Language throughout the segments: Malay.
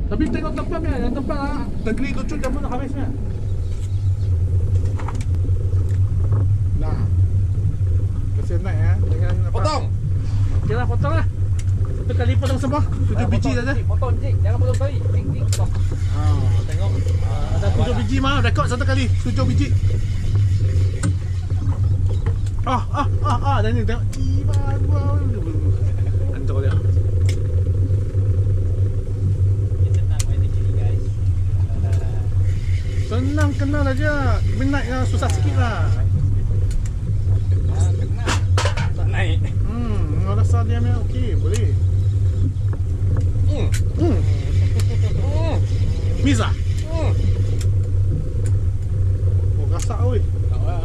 Tapi tengok tempat ni, yang tempat negeri Lucut dah pun nak habis ni. Nah. Kesian naik ya dengan apa? Potong. Okeylah, potong lah. Satu kali potong semua. 7 biji saja. Potong Cik, jangan potong sekali. Cik, potong. Tengok. Ada 7 biji mah, rekod satu kali 7 biji. Dan ni tengok. Hancur dia. Senang kenal aja. Minat yang susah sikit lah. Tak naik. Rasa dia memang okey, boleh. Pizza. Oh, gasak oi. Tak apa.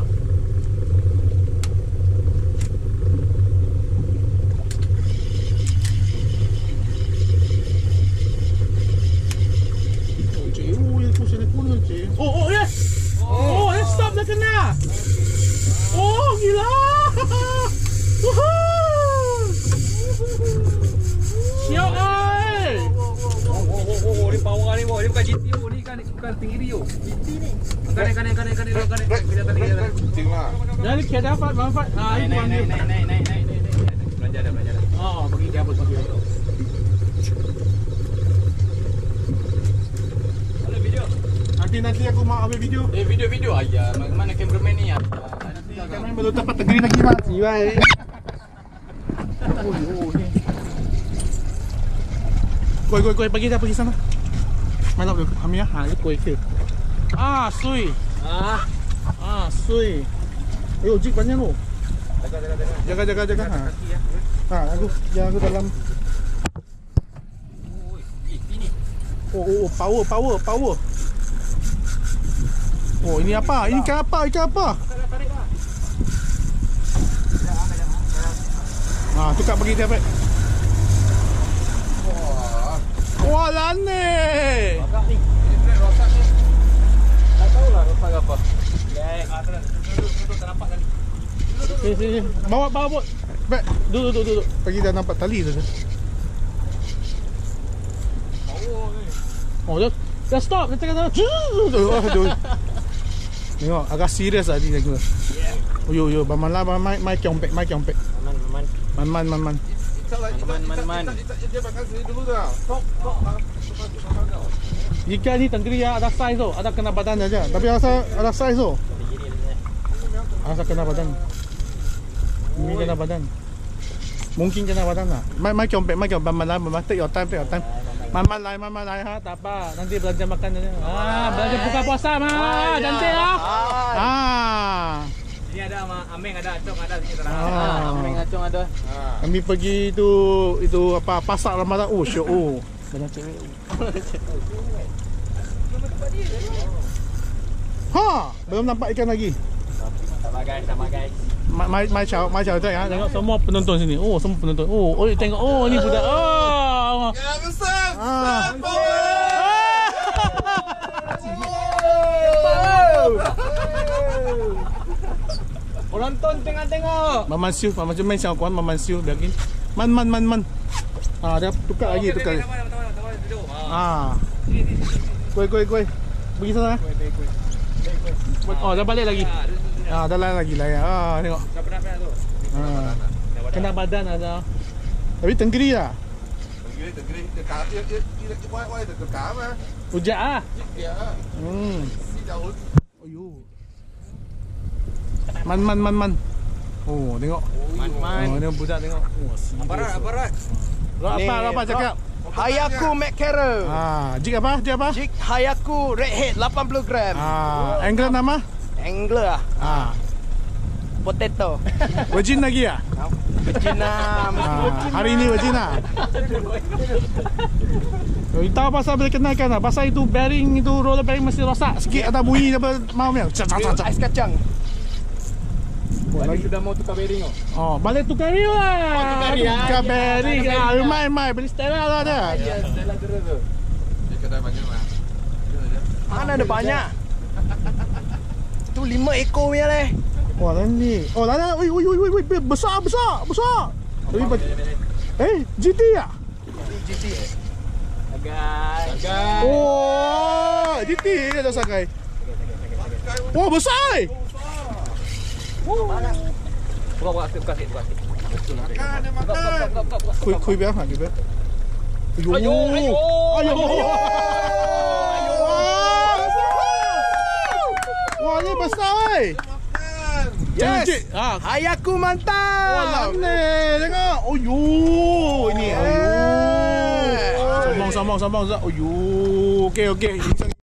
Oh, yes! Oh, stop dah kena! Oh, gila! Siap oi! Ni power ni, ni bukan GTO ni kan, bukan tinggi Rio. GT ni. Kanan. Kelihatan. Kucing lah. Jadi kita dapat manfaat. Ini Naik. Belanja dah. Oh, bagi dia apa bagi. Ada video. Nanti aku mau ambil video. Video. Ayah, mana cameraman ni? Nanti kameraman belum dapat negeri lagi mak. Siwai. Ni. Koi pergi sana. Main lah Hamia. Ini koi ke. Sui. Sui. Jik banyak tu. Jaga. Aku dalam. Power. Oh, ini apa? Ini ikan apa? Tukar bagi dia, Pak. Wah, lane. Rosak ni. Tak tahulah rosak apa. Duduk tak nampak tadi. Sini. Bawa bot. Pak, duduk. Bagi dah nampak tali saja. Oh, dah stop. Dia tengah. Aduh. Tengok, agak serius lah ni aku. Yo, bamanlah, mai kiompek. Man. Dia makan sini dulu dah. Kok. Ikan ni tenggeri ada size tu, ada kena badan aja. Tapi rasa ada size tu. Rasa kena badan. Ini kena badan. Mungkin kena badan lah. Mai kiompek, bamanlah, take your time. Maman lai ha, tak apa. Nanti belanja makan aja. Belanja buka puasa mah. Cantik lah. Ini ada Ameng, ada Acong, ada sini terang. Ameng Acong ada. Kami pergi itu apa pasar Ramadan. Oh, syok. Banyak cewek. Belum nampak ikan lagi. Sama guys. Mai chào tu ya. Tengok semua penonton sini. Oh, semua penonton. Oh, tengok. Oh, ni budak. Ya, besar. Penonton tengok. Maman Siu main siapa kawan Maman Siu biarkin. Man. Dia tukar lagi. Koi. Pergi sana. Oh, dah balik lagi. Dah lain lagi lah ya. Tengok. Kena badan ada. Tapi tenggeri lah. Tenggeri. Dekat mah. Ujak ah. Ya. Si daun. Ayuh. Man. Oh, tengok. Man. Oh, tengok budak tengok. Oh, Aparat. Apa cakap? Hayaku McCarroll. Jig apa? Jig Hayaku Redhead 80 gram. Angler nama? Angler Potato. Virgin lagi ya? Virgin lah. Hari ini virgin lah. Tahu pasal boleh kenalkan lah. Pasal itu bearing, itu roller bearing mesti rosak sikit. Ada bunyi apa mau ni. Ais kacang. Balik sudah mau tukar bearing Balik tukar bearing lah. Tukar bearing. Mai beli Stella lah dia. Stella terus tu. Dia kedai banyak lah. Mana ada banyak? Tu 5 ekor punya leh. Wah, ni. Lana. Ui, besar. GT ya? GT. Sagai. Wah, JT ada sagai. Wah, besar. Buka kasih. Kui biar ha, kui biar. Ayo. Wah, ni besar. Yes. Ah, Ayahku mantap. wah, ni tengok. Oyo, ini. Oyo. Sambung. Oyo. Okey.